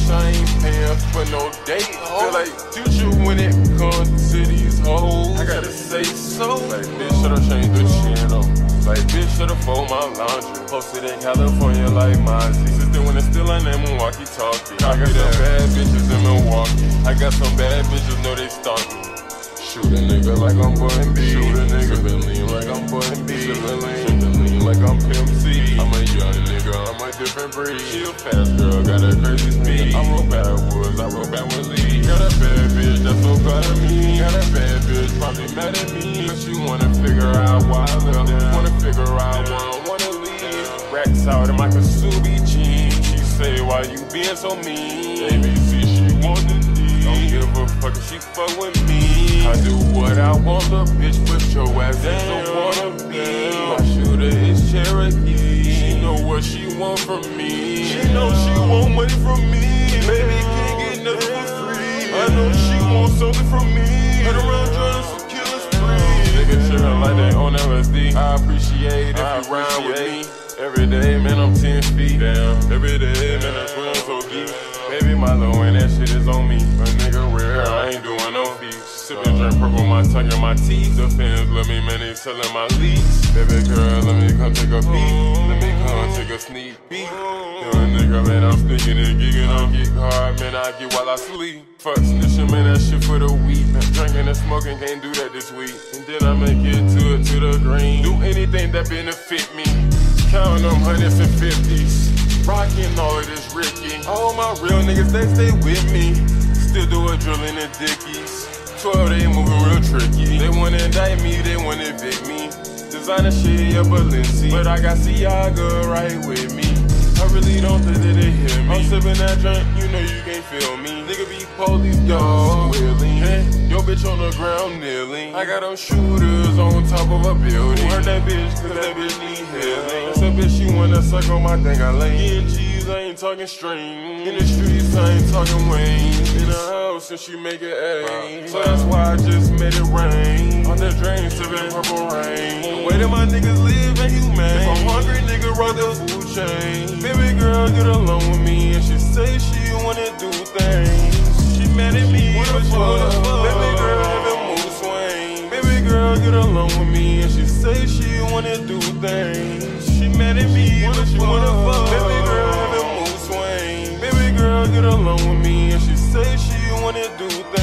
I ain't paying for no date. Feel like future when it comes to these hoes. I gotta say so. Like, bitch, should've changed the channel. Like, bitch, should've folded my laundry. Posted in California like Mozzie. Sister when it's still on them walkie-talkie. I got some bad bitches in Milwaukee. I got some bad bitches, know they stalk me. Shoot a nigga like I'm Button B. Shoot a nigga, been lean like I'm Button B. Sippin' lean like I'm Pimp C. I'm a young nigga, I'm a different breed. She a fast girl, got a crazy speed. I roll backwards, I roll backwards lead. Got a bad bitch that's so proud of me. Got a bad bitch probably mad at me. But she wanna figure out why I left. Wanna figure out why I wanna leave. Racks out in my Kasubi jeans. She say, why you being so mean? ABC, she wanna need. Don't give a fuck if she fuck with me. I do what I want, the bitch, but your ass is a wannabe. My shooter is Cherokee. She know what she want from me. She know she want money from me. Baby can't get nothing for free. I know she want something from me. Head around trying to kill a spree. Niggas chillin' like they on LSD. I appreciate if you ride with me. Every day, man, I'm 10 feet down. Every day, man, I swim so deep. Baby, my low and that shit is on me. A nigga rare, I ain't doing no feet. Sippin' drink purple, my tongue and my teeth. The fans love me, man, they sellin' my leaks. Baby girl, let me come take a peek. Let me come take a sneak peek. Young nigga, man, I'm sticking and gigging. I get hard, man, I get while I sleep. Fuck snitching, man, that shit for the week. Drinking and smoking, can't do that this week. And then I make it to the green. Do anything that benefit me. Counting them hundreds and fifties. Rocking all of this Ricky. All my real niggas, they stay with me. Still do a drill in the dickies. 12, they moving real tricky. They wanna indict me, they wanna evict me. Designer shit, yeah, Balenci. But I got Ciaga right with me. I really don't think that they hear me. I'm sipping that drink, you know you can't feel me. Nigga be police, dog, wheeling. Yo bitch on the ground kneeling. I got them shooters on top of a building. Hurt that bitch, cause that bitch need healing. That's a bitch, she wanna suck on my thing, I lay in G's, I ain't talking string. In the streets, I ain't talking Wayne. In the house, and she make it A. So that's why I just made it rain. On the drain, sipping purple rain. The way that my niggas live ain't humane. If I'm hungry, nigga, roll the food chain. Baby girl, get along with me, and she say she wanna do things. She mad at me, but she wanna fuck. Baby girl, have a mood swing. Baby girl, get along with me, and she say she wanna do things. She mad at me, but she wanna fuck. Baby girl, have a mood swing. Baby girl, get along with me, and she say she wanna do things.